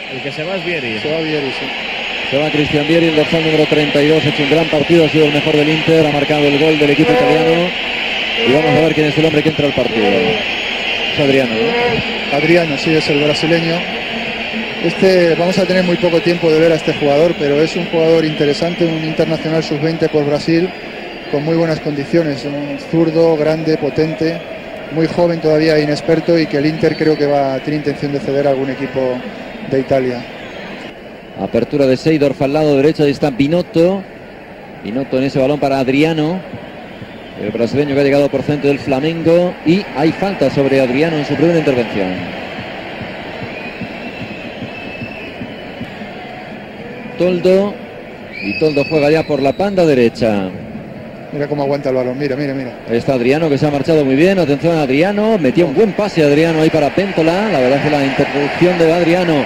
El que se va es Vieri. Se va Vieri, sí. Se va Cristian Vieri, el dorsal número 32, ha hecho un gran partido, ha sido el mejor del Inter, ha marcado el gol del equipo italiano. Y vamos a ver quién es el hombre que entra al partido. Es Adriano, ¿no? Adriano, sí, es el brasileño. Vamos a tener muy poco tiempo de ver a este jugador, pero es un jugador interesante, un internacional sub-20 por Brasil, con muy buenas condiciones, un zurdo, grande, potente, muy joven todavía, inexperto, y que el Inter creo que tiene intención de ceder a algún equipo de Italia. Apertura de Seydorf al lado derecho, ahí está Binotto. Binotto en ese balón para Adriano, el brasileño que ha llegado por centro del Flamengo, y hay falta sobre Adriano en su primera intervención. Toldo, y Toldo juega ya por la banda derecha. Mira cómo aguanta el balón, mira. Ahí está Adriano, que se ha marchado muy bien. Atención a Adriano, metió un buen pase Adriano ahí para Péntola. La verdad es que la interrupción de Adriano.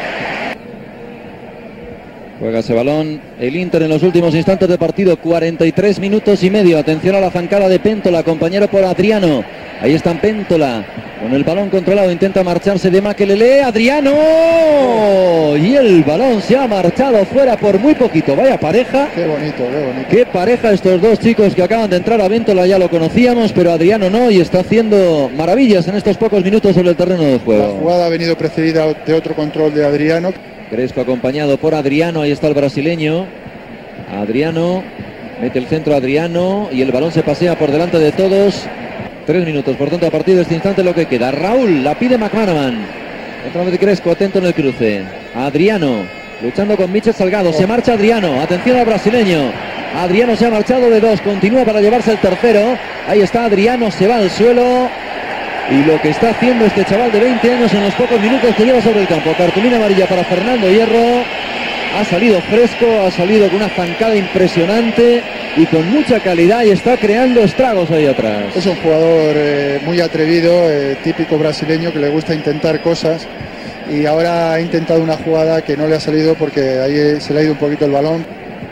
Juega ese balón el Inter en los últimos instantes de partido, 43 minutos y medio. Atención a la zancada de Péntola, compañero por Adriano. Ahí está Péntola, con el balón controlado, intenta marcharse de Makelele. Adriano, y el balón se ha marchado fuera por muy poquito. Vaya pareja. Qué bonito. Qué pareja estos dos chicos que acaban de entrar a Péntola, ya lo conocíamos, pero Adriano no, y está haciendo maravillas en estos pocos minutos sobre el terreno de juego. La jugada ha venido precedida de otro control de Adriano. Crespo acompañado por Adriano, ahí está el brasileño. Adriano, mete el centro Adriano, y el balón se pasea por delante de todos. 3 minutos, por tanto, a partir de este instante lo que queda. Raúl, la pide McManaman. Otra vez Crespo, atento en el cruce. Adriano, luchando con Michel Salgado. Se marcha Adriano, atención al brasileño. Adriano se ha marchado de 2, continúa para llevarse el tercero. Ahí está Adriano, se va al suelo. Y lo que está haciendo este chaval de 20 años en los pocos minutos que lleva sobre el campo. Cartulina amarilla para Fernando Hierro. Ha salido fresco, ha salido con una zancada impresionante y con mucha calidad, y está creando estragos ahí atrás. Es un jugador muy atrevido, típico brasileño, que le gusta intentar cosas, y ahora ha intentado una jugada que no le ha salido porque ahí se le ha ido un poquito el balón.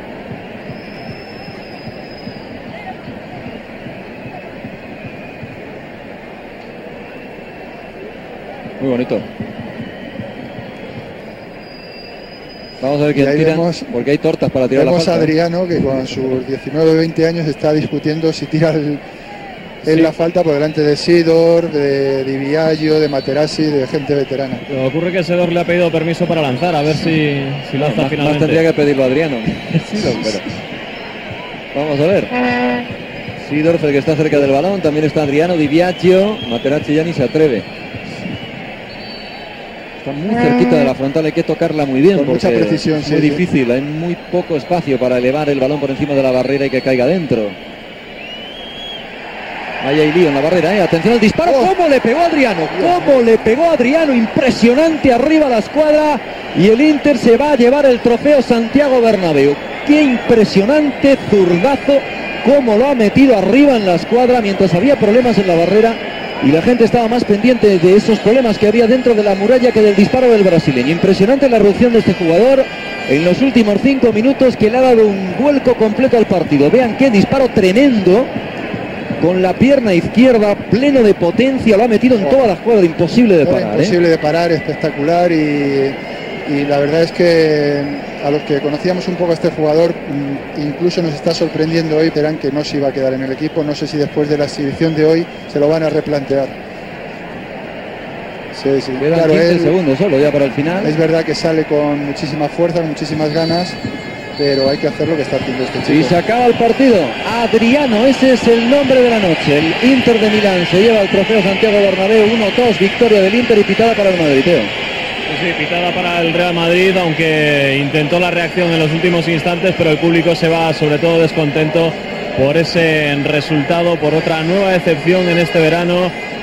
Muy bonito. Vamos a ver quién tira, porque hay tortas para tirar la falta. Vemos a Adriano, que con sus 19 o 20 años está discutiendo si tira la falta por delante de Sidor, de Di Biagio, de Materazzi, de gente veterana. Pero ocurre que Sidor le ha pedido permiso para lanzar, a ver si lanza finalmente. Más tendría que pedirlo Adriano. Sidor, pero vamos a ver. Sidor, el que está cerca del balón, también está Adriano, Di Biagio. Materazzi ya ni se atreve. Está muy cerquita de la frontal, hay que tocarla muy bien, con mucha precisión. Es muy difícil, hay muy poco espacio para elevar el balón por encima de la barrera y que caiga dentro. Ahí hay lío en la barrera, atención al disparo. ¿Cómo le pegó Adriano? ¿Cómo le pegó Adriano? Impresionante arriba la escuadra, y el Inter se va a llevar el trofeo Santiago Bernabéu. Qué impresionante zurdazo, cómo lo ha metido arriba en la escuadra mientras había problemas en la barrera. Y la gente estaba más pendiente de esos problemas que había dentro de la muralla que del disparo del brasileño. Impresionante la erupción de este jugador en los últimos 5 minutos, que le ha dado un vuelco completo al partido. Vean qué disparo tremendo, con la pierna izquierda, pleno de potencia, lo ha metido en toda la jugada, imposible de parar. Imposible de parar, espectacular, y la verdad es que a los que conocíamos un poco a este jugador, incluso nos está sorprendiendo hoy. Verán que no se iba a quedar en el equipo. No sé si después de la exhibición de hoy se lo van a replantear. Sí. Quedan claro, 15 segundos solo ya para el final. Es verdad que sale con muchísima fuerza, con muchísimas ganas, pero hay que hacer lo que está haciendo este chico. Y se acaba el partido. Adriano, ese es el nombre de la noche. El Inter de Milán se lleva el trofeo Santiago Bernabéu. 1-2, victoria del Inter, y pitada para el Madrid, Teo. Sí, pitada para el Real Madrid, aunque intentó la reacción en los últimos instantes, pero el público se va sobre todo descontento por ese resultado, por otra nueva decepción en este verano